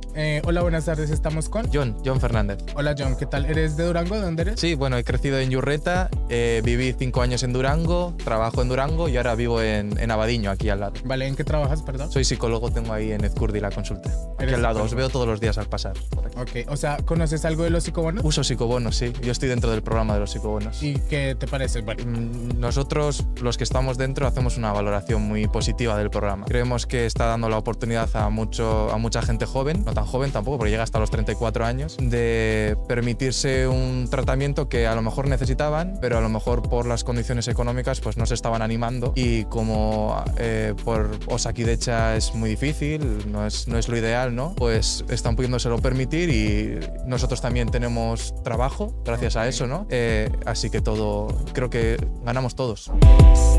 Hola, buenas tardes, estamos con John Fernández. Hola John, ¿qué tal? ¿Eres de Durango? ¿De dónde eres? Sí, bueno, he crecido en Yurreta, viví 5 años en Durango, trabajo en Durango y ahora vivo en Abadiño, aquí al lado. Vale, ¿en qué trabajas, perdón? Soy psicólogo, tengo ahí en Ezcurdi la consulta. Aquí al lado, os veo todos los días al pasar. Ok, o sea, ¿conoces algo de los psicobonos? Uso psicobonos, sí. Yo estoy dentro del programa de los psicobonos. ¿Y qué te parece? Bueno, nosotros, los que estamos dentro, hacemos una valoración muy positiva del programa. Creemos que está dando la oportunidad a mucha gente joven, no tan joven tampoco, porque llega hasta los 34 años, de permitirse un tratamiento que a lo mejor necesitaban, pero a lo mejor por las condiciones económicas pues no se estaban animando, y como por Osakidecha es muy difícil, no es lo ideal, ¿no? Pues están pudiéndoselo permitir y nosotros también tenemos trabajo gracias a eso, ¿no? Así que creo que ganamos todos.